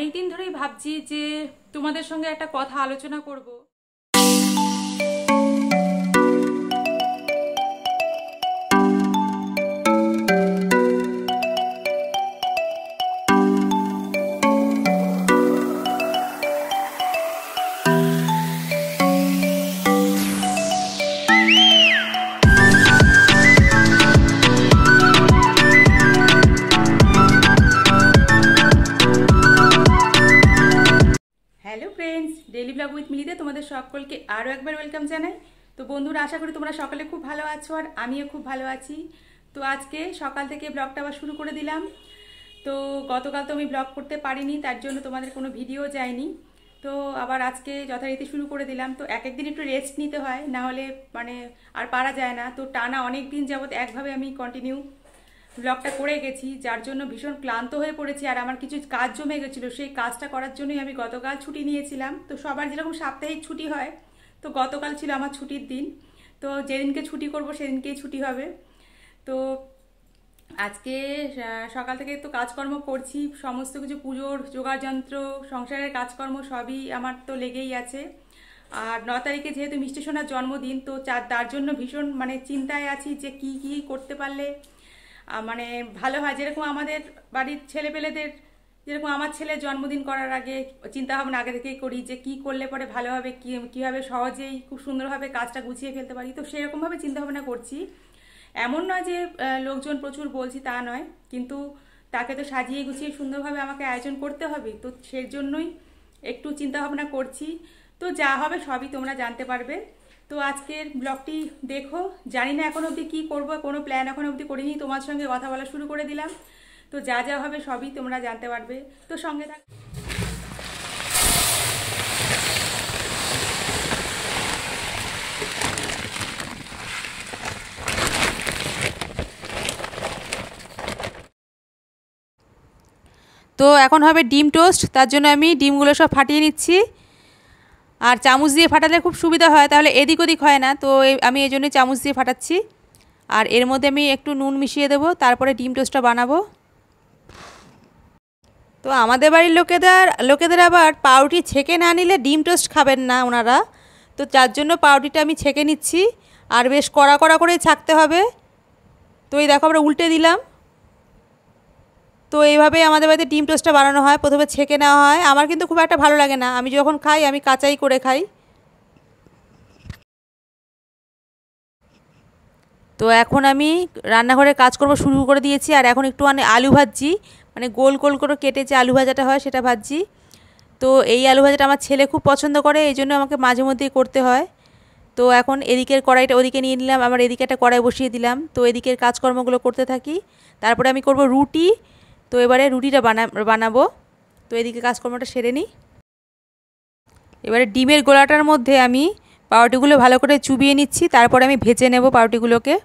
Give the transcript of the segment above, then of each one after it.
অনেক দিন ধরেই ভাবছি যে তোমাদের সঙ্গে একটা কথা আলোচনা করব। Hello friends, daily blog with মিলিতে তোমাদের সকলকে আরও একবার ওয়েলকাম জানাই। তো বন্ধুরা, আশা করি তোমরা সকালে খুব ভালো আছো আর আমিও খুব ভালো আছি। তো আজকে সকাল থেকে ব্লগটা আবার শুরু করে দিলাম। তো গতকাল তো আমি ব্লগ করতে পারিনি, তার জন্য তোমাদের কোনো ভিডিও যায়নি। তো আবার আজকে যথারীতি শুরু করে দিলাম। তো এক একদিন একটু রেস্ট নিতে হয়, না হলে মানে আর পারা যায় না। তো টানা অনেক দিন যাবত একভাবে আমি কন্টিনিউ ব্লগটা করে গেছি, যার জন্য ভীষণ ক্লান্ত হয়ে পড়েছি। আর আমার কিছু কাজ জমে গেছিলো, সেই কাজটা করার জন্যই আমি গতকাল ছুটি নিয়েছিলাম। তো সবার যেরকম সাপ্তাহিক ছুটি হয়, তো গতকাল ছিল আমার ছুটির দিন। তো যেদিনকে ছুটি করব সেদিনকেই ছুটি হবে। তো আজকে সকাল থেকে তো কাজকর্ম করছি, সমস্ত কিছু পুজোর যোগাযন্ত্র, সংসারের কাজকর্ম সবই আমার তো লেগেই আছে। আর 9 তারিখে যেহেতু মিষ্টি সোনার জন্মদিন, তো তার জন্য ভীষণ মানে চিন্তায় আছি যে কি কি করতে পারলে মানে ভালো হয়। যেরকম আমাদের বাড়ির ছেলেপেলেদের, যেরকম আমার ছেলের জন্মদিন করার আগে চিন্তা ভাবনা আগে থেকেই করি যে কি করলে পরে ভালো হবে, কীভাবে সহজেই খুব সুন্দরভাবে কাজটা গুছিয়ে ফেলতে পারি। তো সেরকমভাবে চিন্তা ভাবনা করছি। এমন নয় যে লোকজন প্রচুর বলছি, তা নয়, কিন্তু তাকে তো সাজিয়ে গুছিয়ে সুন্দরভাবে আমাকে আয়োজন করতে হবে। তো সেই জন্যই একটু চিন্তা ভাবনা করছি। তো যা হবে সবই তোমরা জানতে পারবে। তো আজকের ব্লগটি দেখো। জানি না এখন অবধি কী করবো, কোনো প্ল্যান এখন অবধি করিনি, তোমার সঙ্গে কথা বলা শুরু করে দিলাম। তো যা যা হবে সবই তোমরা জানতে পারবে, তো সঙ্গে থাক। তো এখন হবে ডিম টোস্ট, তার জন্য আমি ডিমগুলো সব ফাটিয়ে নিচ্ছি। আর চামচ দিয়ে ফাটালে খুব সুবিধা হয়, তাহলে এদিক ওদিক হয় না। তো আমি এই জন্যই চামচ দিয়ে ফাটাচ্ছি। আর এর মধ্যে আমি একটু নুন মিশিয়ে দেবো, তারপরে ডিম টোস্টটা বানাবো। তো আমাদের বাড়ির লোকেদের আবার পাউরুটি ছেঁকে না নিলে ডিম টোস্ট খাবেন না ওনারা। তো যার জন্য পাউরুটিটা আমি ছেঁকে নিচ্ছি, আর বেশ কড়া কড়া করেই ছাকতে হবে। তো এই দেখো আমরা উল্টে দিলাম। তো এইভাবেই আমাদের বাড়িতে ডিম টোস্টটা বানানো হয়, প্রথমে ছেঁকে নেওয়া হয়। আমার কিন্তু খুব একটা ভালো লাগে না, আমি যখন খাই আমি কাঁচাই করে খাই। তো এখন আমি রান্নাঘরের কাজকর্ম শুরু করে দিয়েছি। আর এখন একটু আলু ভাজছি, মানে গোল গোল করে কেটে যে আলু ভাজাটা হয় সেটা ভাজছি। তো এই আলু ভাজাটা আমার ছেলে খুব পছন্দ করে, এই জন্য আমাকে মাঝে মধ্যেই করতে হয়। তো এখন এদিকের কড়াইটা ওদিকে নিয়ে নিলাম, আবার এদিকে একটা কড়াই বসিয়ে দিলাম। তো এদিকের কাজকর্মগুলো করতে থাকি, তারপরে আমি করব রুটি। তো এবারে রুটিটা বানাবো। তো এদিকে কাজকর্মটা সেরে নিই। এবারে ডিমের গোলাটার মধ্যে আমি পাউরুটিগুলো ভালো করে চুবিয়ে নিচ্ছি, তারপরে আমি ভেজে নেব পাউরুটিগুলোকে।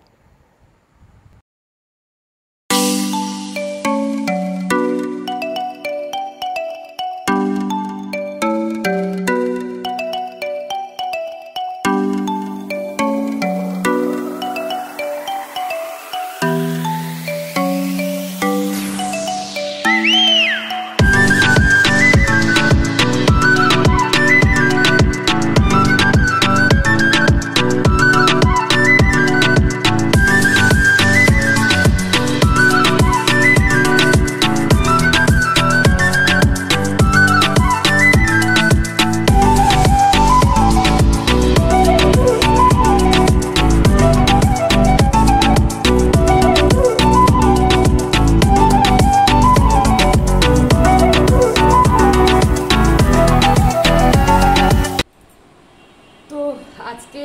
আজকে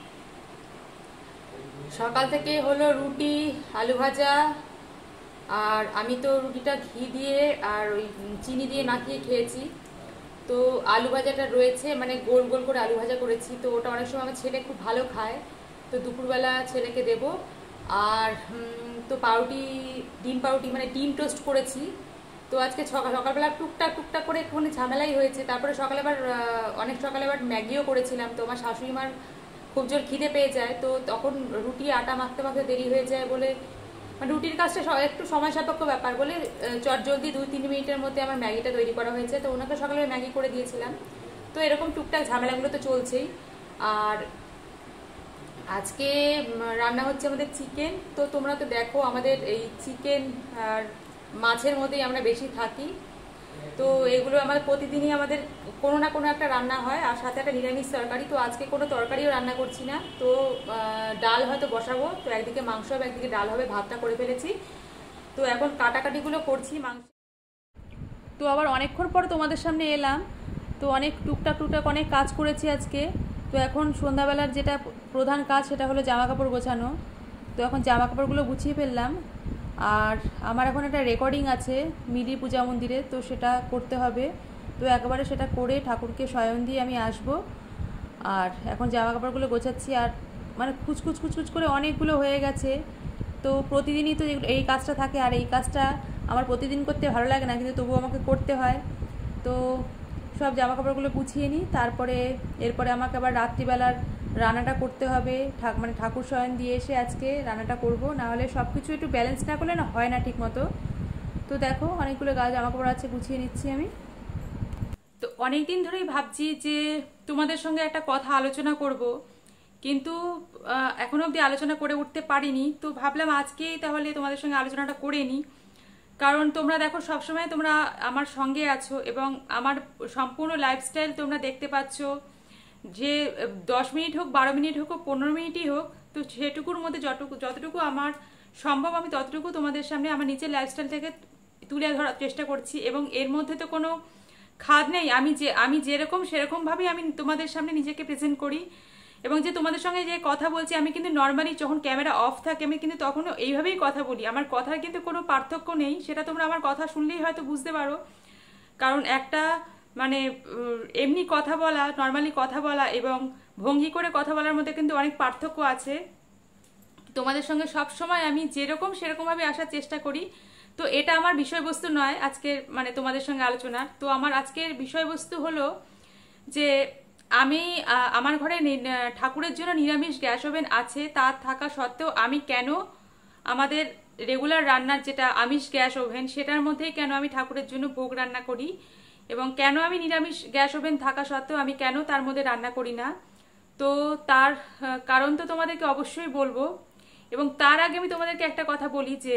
সকাল থেকে হলো রুটি, আলু ভাজা। আর আমি তো রুটিটা ঘি দিয়ে আর ওই চিনি দিয়ে মাখিয়ে খেয়েছি। তো আলু ভাজাটা রয়েছে, মানে গোল গোল করে আলু ভাজা করেছি। তো ওটা অনেক সময় আমার ছেলে খুব ভালো খায়, তো দুপুরবেলা ছেলেকে দেব। আর তো ডিম পাউরুটি মানে ডিম টোস্ট করেছি। তো আজকে সকালবেলা টুকটাক করে একটুখানি ঝামেলাই হয়েছে। তারপরে অনেক সকালে আবার ম্যাগিও করেছিলাম। তো আমার শাশুড়ি মার খুব জোর খিদে পেয়ে যায়, তো তখন রুটি আটা মাখতে মাখতে দেরি হয়ে যায় বলে মানে রুটির কাজটা একটু সময় সাপেক্ষ ব্যাপার বলে চটজলদি 2-3 মিনিটের মধ্যে আমার ম্যাগিটা তৈরি করা হয়েছে। তো ওনাকে সকালে ম্যাগি করে দিয়েছিলাম। তো এরকম টুকটাক ঝামেলাগুলো তো চলছেই। আর আজকে রান্না হচ্ছে আমাদের চিকেন। তো তোমরা তো দেখো আমাদের এই চিকেন আর মাছের মধ্যেই আমরা বেশি থাকি। তো এগুলো আমাদের প্রতিদিনই আমাদের কোনো না কোনো একটা রান্না হয়, আর সাথে একটা নিরামিষ তরকারি। তো আজকে কোনো তরকারিও রান্না করছি না, তো ডাল হয়তো বসাবো। তো একদিকে মাংস হবে, একদিকে ডাল হবে, ভাতটা করে ফেলেছি। তো এখন কাটাকাটিগুলো করছি মাংস। তো আবার অনেকক্ষণ পর তোমাদের সামনে এলাম। তো অনেক টুকটাক অনেক কাজ করেছি আজকে। তো এখন সন্ধ্যাবেলার যেটা প্রধান কাজ সেটা হলো জামা কাপড় গোছানো। তো এখন জামা কাপড়গুলো গুছিয়ে ফেললাম। আর আমার এখন একটা রেকর্ডিং আছে মিলি পূজা মন্দিরে, তো সেটা করতে হবে। তো একবারে সেটা করে ঠাকুরকে শয়ন দিয়ে আমি আসব। আর এখন জামা কাপড়গুলো গোছাচ্ছি। আর মানে কুচকুচ করে অনেকগুলো হয়ে গেছে। তো প্রতিদিনই তো এই কাজটা থাকে, আর এই কাজটা আমার প্রতিদিন করতে ভালো লাগে না, কিন্তু তবুও আমাকে করতে হয়। তো সব জামা কাপড়গুলো গুছিয়ে নিই, এরপরে আমাকে আবার রাত্রিবেলার রান্নাটা করতে হবে। মানে ঠাকুর শয়ন দিয়ে এসে আজকে রান্নাটা করব, না হলে সব কিছু একটু ব্যালেন্স না করলে না হয় না ঠিক মতো। তো দেখো অনেকগুলো জামা কাপড় আছে, গুছিয়ে নিচ্ছি আমি। তো অনেক দিন ধরেই ভাবছি যে তোমাদের সঙ্গে একটা কথা আলোচনা করব, কিন্তু এখনো অবধি আলোচনা করে উঠতে পারিনি। তো ভাবলাম আজকেই তাহলে তোমাদের সঙ্গে আলোচনাটা করে নিই। কারণ তোমরা দেখো সবসময় তোমরা আমার সঙ্গে আছো এবং আমার সম্পূর্ণ লাইফস্টাইল তোমরা দেখতে পাচ্ছ। যে 10 মিনিট হোক, 12 মিনিট হোক, 15 মিনিটই হোক, তো সেটুকুর মধ্যে যতটুকু আমার সম্ভব আমি ততটুকু তোমাদের সামনে আমার নিজের লাইফস্টাইল থেকে তুলে ধরার চেষ্টা করছি। এবং এর মধ্যে তো কোনো খাদ নেই। আমি যেরকম সেরকমভাবেই আমি তোমাদের সামনে নিজেকে প্রেজেন্ট করি। এবং যে তোমাদের সঙ্গে যে কথা বলছি, আমি কিন্তু নর্মালি যখন ক্যামেরা অফ থাকে আমি কিন্তু তখনও এইভাবেই কথা বলি। আমার কথার কিন্তু কোনো পার্থক্য নেই, সেটা তোমরা আমার কথা শুনলেই হয়তো বুঝতে পারো। কারণ একটা মানে এমনি কথা বলা, নর্মালি কথা বলা এবং ভঙ্গি করে কথা বলার মধ্যে কিন্তু অনেক পার্থক্য আছে। তোমাদের সঙ্গে সব সময় আমি যেরকম সেরকমভাবে আসার চেষ্টা করি। তো এটা আমার বিষয়বস্তু নয় আজকের মানে তোমাদের সঙ্গে আলোচনার। তো আমার আজকের বিষয়বস্তু হলো যে আমি আমার ঘরে ঠাকুরের জন্য নিরামিষ গ্যাস ওভেন আছে, তা থাকা সত্ত্বেও আমি কেন আমাদের রেগুলার রান্নার যেটা আমিষ গ্যাস ওভেন সেটার মধ্যেই কেন আমি ঠাকুরের জন্য ভোগ রান্না করি, এবং কেন আমি নিরামিষ গ্যাস ওভেন থাকা সত্ত্বেও আমি কেন তার মধ্যে রান্না করি না। তো তার কারণ তো তোমাদেরকে অবশ্যই বলবো। এবং তার আগে আমি তোমাদেরকে একটা কথা বলি যে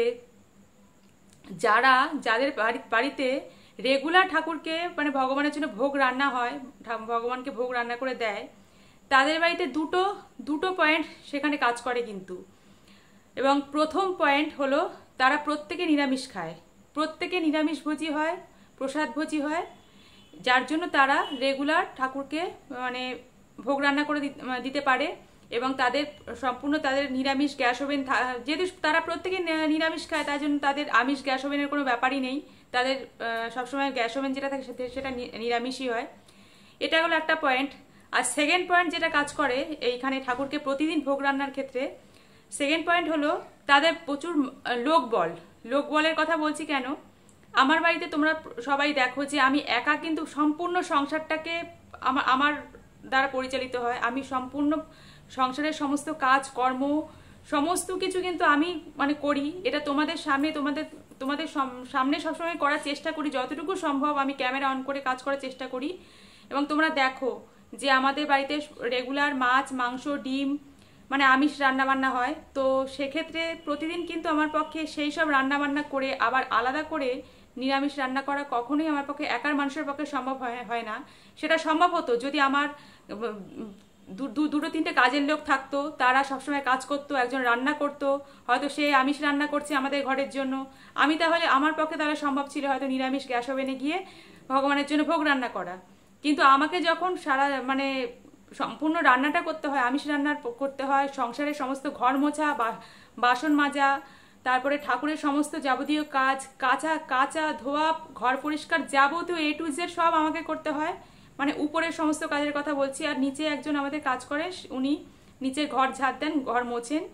যাদের বাড়িতে রেগুলার ঠাকুরকে মানে ভগবানের জন্য ভোগ রান্না হয়, ভগবানকে ভোগ রান্না করে দেয়, তাদের বাড়িতে দুটো পয়েন্ট সেখানে কাজ করে কিন্তু। এবং প্রথম পয়েন্ট হলো তারা প্রত্যেকে নিরামিষ খায়, প্রত্যেকে নিরামিষভোজী হয়, প্রসাদভোজী হয়, যার জন্য তারা রেগুলার ঠাকুরকে মানে ভোগ রান্না করে দিতে পারে। এবং তাদের সম্পূর্ণ তাদের নিরামিষ গ্যাস ওভেন, যেহেতু তারা প্রত্যেকে নিরামিষ খায় তাই জন্য তাদের আমিষ গ্যাস ওভেনের কোনো ব্যাপারই নেই। তাদের সবসময় গ্যাস ওভেন যেটা থাকে সেটা নিরামিষই হয়। এটা হলো একটা পয়েন্ট। আর সেকেন্ড পয়েন্ট যেটা কাজ করে এইখানে ঠাকুরকে প্রতিদিন ভোগ রান্নার ক্ষেত্রে, সেকেন্ড পয়েন্ট হলো তাদের প্রচুর লোকবলের কথা বলছি কেন। আমার বাড়িতে তোমরা সবাই দেখো যে আমি একা কিন্তু সম্পূর্ণ সংসারটাকে আমার দ্বারা পরিচালিত হয়। আমি সম্পূর্ণ সংসারের সমস্ত কাজ কর্ম সমস্ত কিছু কিন্তু আমি মানে করি। এটা তোমাদের সামনে সবসময় করার চেষ্টা করি, যতটুকু সম্ভব আমি ক্যামেরা অন করে কাজ করার চেষ্টা করি। এবং তোমরা দেখো যে আমাদের বাড়িতে রেগুলার মাছ, মাংস, ডিম মানে আমিষ রান্নাবান্না হয়। তো সেক্ষেত্রে প্রতিদিন কিন্তু আমার পক্ষে সেই সব রান্নাবান্না করে আবার আলাদা করে নিরামিষ রান্না করা কখনোই আমার পক্ষে একার মানুষের পক্ষে সম্ভব হয় না। সেটা সম্ভব হতো যদি আমার দুটো তিনটে কাজের লোক থাকতো, তারা সবসময় কাজ করতো, একজন রান্না করতো, হয়তো সে আমিষ রান্না করছে আমাদের ঘরের জন্য, আমি তাহলে আমার পক্ষে তাহলে সম্ভব ছিল হয়তো নিরামিষ গ্যাস ওভেনে গিয়ে ভগবানের জন্য ভোগ রান্না করা। কিন্তু আমাকে যখন সারা মানে সম্পূর্ণ রান্নাটা করতে হয়, আমিষ রান্না করতে হয়, সংসারের সমস্ত ঘর মোছা, বাসন মাজা, তারপরে ঠাকুরের সমস্ত যাবতীয় কাজ, কাঁচা ধোয়া, ঘর পরিষ্কার, যাবতীয় A to Z সব আমাকে করতে হয়। মানে উপরের সমস্ত কাজের কথা বলছি। আর নিচে একজন আমাদের কাজ করে, উনি নিচের ঘর ঝাড় দেন, ঘর মোছেন,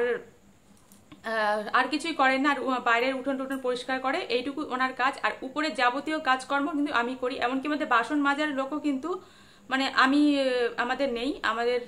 আর কিছুই করেন না, আর বাইরের উঠোন টুঠোন পরিষ্কার করে, এইটুকু ওনার কাজ। আর উপরের যাবতীয় কাজকর্ম কিন্তু আমি করি। এমনকি আমাদের বাসন মাজার লোকও কিন্তু মানে আমাদের নেই, আমাদের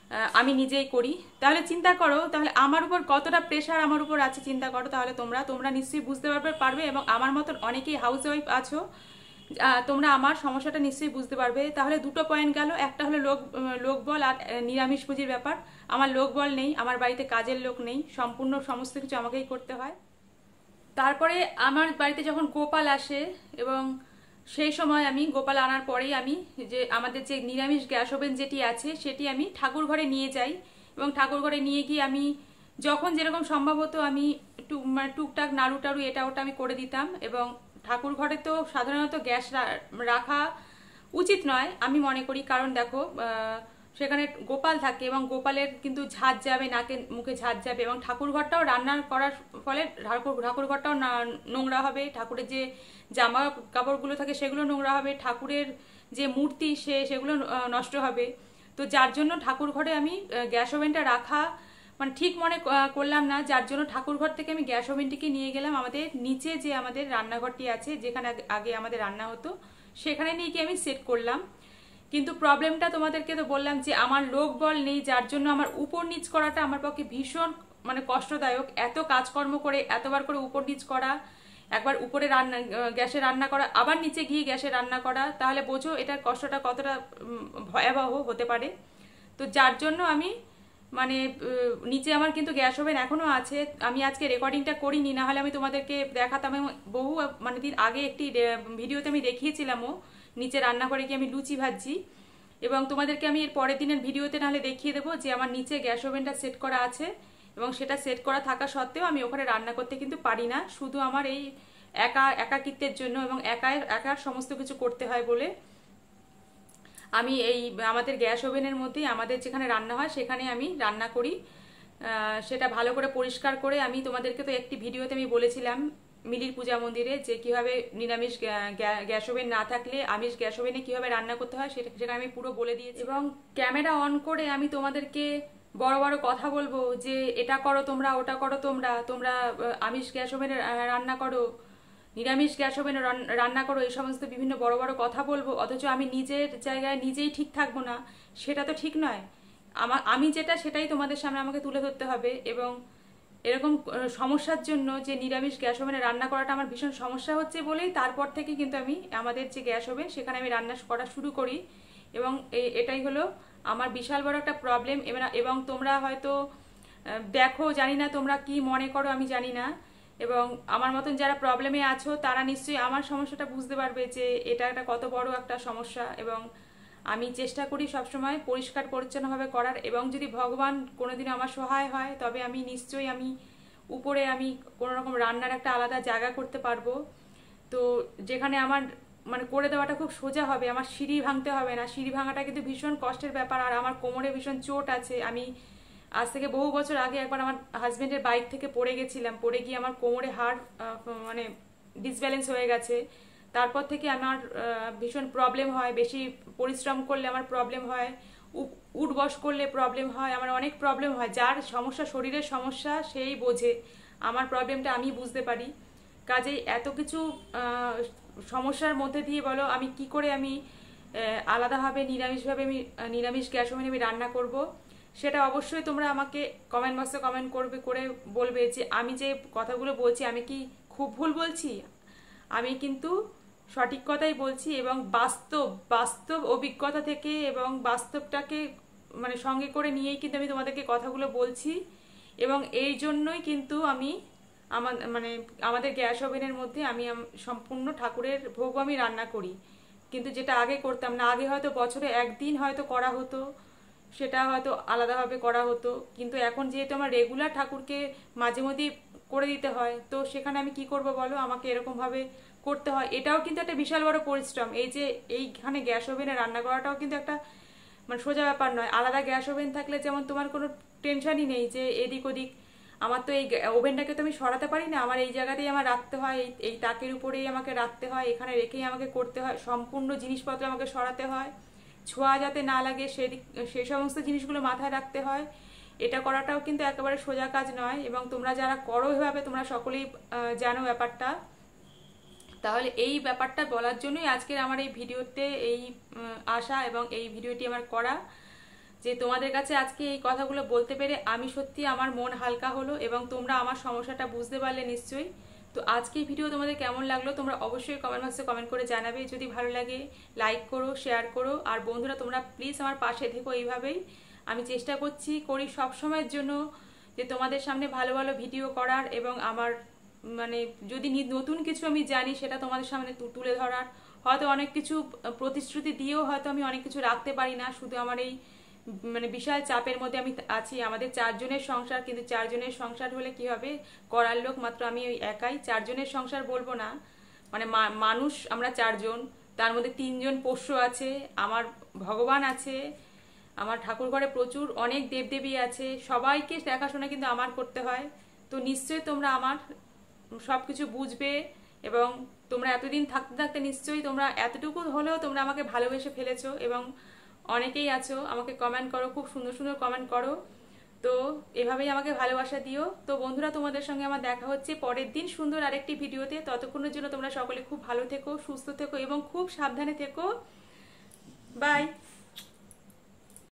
আমি নিজেই করি। তাহলে চিন্তা করো, তাহলে আমার উপর কতটা প্রেশার আমার উপর আছে চিন্তা করো। তাহলে তোমরা নিশ্চয়ই বুঝতে পারবে এবং আমার মতন অনেকেই হাউস ওয়াইফ আছো, তোমরা আমার সমস্যাটা নিশ্চয়ই বুঝতে পারবে। তাহলে দুটো পয়েন্ট গেল, একটা হলো লোকবল আর নিরামিষভোজীর ব্যাপার। আমার লোকবল নেই, আমার বাড়িতে কাজের লোক নেই, সম্পূর্ণ সমস্ত কিছু আমাকেই করতে হয়। তারপরে আমার বাড়িতে যখন গোপাল আসে এবং সেই সময় আমি গোপাল আনার পরেই আমি যে আমাদের যে নিরামিষ গ্যাস ওভেন যেটি আছে সেটি আমি ঠাকুর ঘরে নিয়ে যাই এবং ঠাকুর ঘরে নিয়ে গিয়ে আমি যখন যেরকম সম্ভব হতো আমি টুকটাক নাড়ু টাড়ু এটা ওটা আমি করে দিতাম। এবং ঠাকুর ঘরে তো সাধারণত গ্যাস রাখা উচিত নয় আমি মনে করি, কারণ দেখো সেখানে গোপাল থাকে এবং গোপালের কিন্তু ঝাঁজ যাবে, নাকে মুখে ঝাঁজ যাবে এবং ঠাকুর ঘরটাও রান্না করার ফলে ঠাকুর ঘরটাও নোংরা হবে, ঠাকুরের যে জামা কাপড়গুলো থাকে সেগুলো নোংরা হবে, ঠাকুরের যে মূর্তি সেগুলো নষ্ট হবে। তো যার জন্য ঠাকুর ঘরে আমি গ্যাস ওভেনটা রাখা মানে ঠিক মনে করলাম না, যার জন্য ঠাকুর ঘর থেকে আমি গ্যাস ওভেনটিকে নিয়ে গেলাম আমাদের নিচে যে আমাদের রান্নাঘরটি আছে যেখানে আগে আমাদের রান্না হতো সেখানে নিয়ে গিয়ে আমি সেট করলাম। কিন্তু প্রবলেমটা তোমাদেরকে তো বললাম যে আমার লোক বল নেই, যার জন্য আমার উপর নিচ করাটা আমার পক্ষে ভীষণ মানে কষ্টদায়ক। এত কাজকর্ম করে এতবার করে উপর নিচ করা, একবার উপরে গ্যাসে রান্না করা, আবার নিচে গিয়ে গ্যাসে রান্না করা, তাহলে বোঝো এটার কষ্টটা কতটা ভয়াবহ হতে পারে। তো যার জন্য আমি মানে নিচে আমার কিন্তু গ্যাস ওভেন এখনো আছে। আমি আজকে রেকর্ডিংটা করিনি, না হলে আমি তোমাদেরকে দেখাতাম। বহু মানে দিন আগে একটি ভিডিওতে আমি দেখিয়েছিলামও নিচে রান্না করে গিয়ে আমি লুচি ভাজছি এবং তোমাদেরকে আমি এর পরের দিনের ভিডিওতে নাহলে দেখিয়ে দেবো যে আমার নিচে গ্যাস ওভেনটা সেট করা আছে এবং সেটা সেট করা থাকা সত্ত্বেও আমি ওখানে রান্না করতে কিন্তু পারি না, শুধু আমার এই একাকিত্বের জন্য এবং একার সমস্ত কিছু করতে হয় বলে আমি এই আমাদের গ্যাস ওভেনের মধ্যেই আমাদের যেখানে রান্না হয় সেখানে আমি রান্না করি। সেটা ভালো করে পরিষ্কার করে আমি তোমাদেরকে তো একটি ভিডিওতে আমি বলেছিলাম মিলির পূজা মন্দিরে যে কিভাবে নিরামিষ গ্যাস ওভেন না থাকলে আমিষ গ্যাস ওভেনে কিভাবে রান্না করতে হয় সেটা আমি পুরো বলে দিয়েছি এবং ক্যামেরা অন করে আমি তোমাদেরকে বড় বড় কথা বলবো যে এটা করো তোমরা, ওটা করো তোমরা, আমিষ গ্যাস ওভেনে রান্না করো, নিরামিষ গ্যাস ওভেনে রান্না করো, এই সমস্ত বিভিন্ন বড় বড় কথা বলবো, অথচ আমি নিজের জায়গায় নিজেই ঠিক থাকবো না, সেটা তো ঠিক নয়। আমি যেটা সেটাই তোমাদের সামনে আমাকে তুলে ধরতে হবে। এবং এরকম সমস্যার জন্য যে নিরামিষ গ্যাস ওভেনে রান্না করাটা আমার ভীষণ সমস্যা হচ্ছে বলেই তারপর থেকে কিন্তু আমি আমাদের যে গ্যাস ওভেন সেখানে আমি রান্না করা শুরু করি এবং এটাই হলো আমার বিশাল বড় একটা প্রবলেম। এবং তোমরা হয়তো দেখো, জানি না তোমরা কি মনে করো আমি জানি না, এবং আমার মতন যারা প্রবলেমে আছো তারা নিশ্চয়ই আমার সমস্যাটা বুঝতে পারবে যে এটা একটা কত বড় একটা সমস্যা। এবং আমি চেষ্টা করি সবসময় পরিষ্কার পরিচ্ছন্নভাবে করার, এবং যদি ভগবান কোনোদিন আমার সহায় হয় তবে আমি নিশ্চয়ই আমি উপরে আমি কোনো রকম রান্নার একটা আলাদা জায়গা করতে পারবো, তো যেখানে আমার মানে করে দেওয়াটা খুব সোজা হবে, আমার সিঁড়ি ভাঙতে হবে না। সিঁড়ি ভাঙাটা কিন্তু ভীষণ কষ্টের ব্যাপার, আর আমার কোমরে ভীষণ চোট আছে। আমি আজ থেকে বহু বছর আগে একবার আমার হাজবেন্ডের বাইক থেকে পড়ে গেছিলাম, পড়ে গিয়ে আমার কোমরে হাড় মানে ডিসব্যালেন্স হয়ে গেছে। তারপর থেকে আমার ভীষণ প্রবলেম হয়, বেশি পরিশ্রম করলে আমার প্রবলেম হয়, উঠবস করলে প্রবলেম হয়, আমার অনেক প্রবলেম হয়। যার সমস্যা শরীরের সমস্যা সেই বোঝে, আমার প্রবলেমটা আমি বুঝতে পারি। কাজেই এত কিছু সমস্যার মধ্যে দিয়ে বলো আমি কি করে আমি আলাদাভাবে নিরামিষভাবে আমি নিরামিষ গ্যাস ওভেনে আমি রান্না করব, সেটা অবশ্যই তোমরা আমাকে কমেন্ট বক্সে কমেন্ট করে বলবে যে আমি যে কথাগুলো বলছি আমি কি খুব ভুল বলছি। আমি কিন্তু সঠিক কথাই বলছি এবং বাস্তব অভিজ্ঞতা থেকে এবং বাস্তবটাকে মানে সঙ্গে করে নিয়েই কিন্তু আমি তোমাদেরকে কথাগুলো বলছি। এবং এই জন্যই কিন্তু আমি আমাদের গ্যাস ওভেনের মধ্যে আমি সম্পূর্ণ ঠাকুরের ভোগ আমি রান্না করি, কিন্তু যেটা আগে করতাম না। আগে হয়তো বছরে একদিন হয়তো করা হতো, সেটা হয়তো আলাদাভাবে করা হতো, কিন্তু এখন যেহেতু আমার রেগুলার ঠাকুরকে মাঝে মধ্যেই করে দিতে হয়, তো সেখানে আমি কি করব বলো, আমাকে এরকমভাবে করতে হয়। এটাও কিন্তু একটা বিশাল বড় পরিশ্রম। এই যে এইখানে গ্যাস ওভেনে রান্না করাটাও কিন্তু একটা মানে সোজা ব্যাপার নয়। আলাদা গ্যাস ওভেন থাকলে যেমন তোমার কোনো টেনশনই নেই যে এদিক ওদিক, আমার তো এই ওভেনটাকে তো আমি সরাতে পারি না, আমার এই জায়গাতেই আমার রাখতে হয়, এই তাকের উপরেই আমাকে রাখতে হয়, এখানে রেখেই আমাকে করতে হয়, সম্পূর্ণ জিনিসপত্র আমাকে সরাতে হয়, ছোঁয়া যাতে না লাগে সেই সমস্ত জিনিসগুলো মাথায় রাখতে হয়। এটা করাটাও কিন্তু একেবারে সোজা কাজ নয়, এবং তোমরা যারা করো এভাবে তোমরা সকলেই জানো ব্যাপারটা। তাহলে এই ব্যাপারটা বলার জন্যই আজকের আমার এই ভিডিওতে এই আসা এবং এই ভিডিওটি আমার করা। যে তোমাদের কাছে আজকে এই কথাগুলো বলতে পেরে আমি সত্যি আমার মন হালকা হলো এবং তোমরা আমার সমস্যাটা বুঝতে পারলে নিশ্চয়ই। তো আজকে এই ভিডিও তোমাদের কেমন লাগলো তোমরা অবশ্যই কমেন্ট বক্সে কমেন্ট করে জানাবে। যদি ভালো লাগে লাইক করো, শেয়ার করো। আর বন্ধুরা তোমরা প্লিজ আমার পাশে থেকো এইভাবেই। আমি চেষ্টা করি সব সময়ের জন্য যে তোমাদের সামনে ভালো ভালো ভিডিও করার এবং আমার মানে যদি নতুন কিছু আমি জানি সেটা তোমাদের সামনে তুলে ধরার। হয়তো অনেক কিছু প্রতিশ্রুতি দিয়েও হয়তো আমি অনেক কিছু রাখতে পারি না, শুধু আমার এই মানে বিশাল চাপের মধ্যে আমি আছি। আমাদের 4 জনের সংসার, কিন্তু 4 জনের সংসার হলে কি হবে, করার লোক মাত্র আমি ওই একাই। 4 জনের সংসার বলবো না, মানে মানুষ আমরা 4 জন, তার মধ্যে 3 জন পোষ্য আছে, আমার ভগবান আছে, আমার ঠাকুর ঘরে প্রচুর অনেক দেবদেবী আছে, সবাইকে দেখাশোনা কিন্তু আমার করতে হয়। তো নিশ্চয়ই তোমরা আমার সবকিছু বুঝবে এবং তোমরা এতদিন থাকতে থাকতে নিশ্চয়ই তোমরা এতটুকু হলেও তোমরা আমাকে ভালোবেসে ফেলেছো এবং অনেকেই আছো আমাকে কমেন্ট করো, খুব সুন্দর সুন্দর কমেন্ট করো। তো এভাবেই আমাকে ভালোবাসা দিও। তো বন্ধুরা তোমাদের সঙ্গে আমার দেখা হচ্ছে পরের দিন সুন্দর আরেকটি ভিডিওতে। ততক্ষণের জন্য তোমরা সকলে খুব ভালো থেকো, সুস্থ থেকো এবং খুব সাবধানে থেকো। বাই।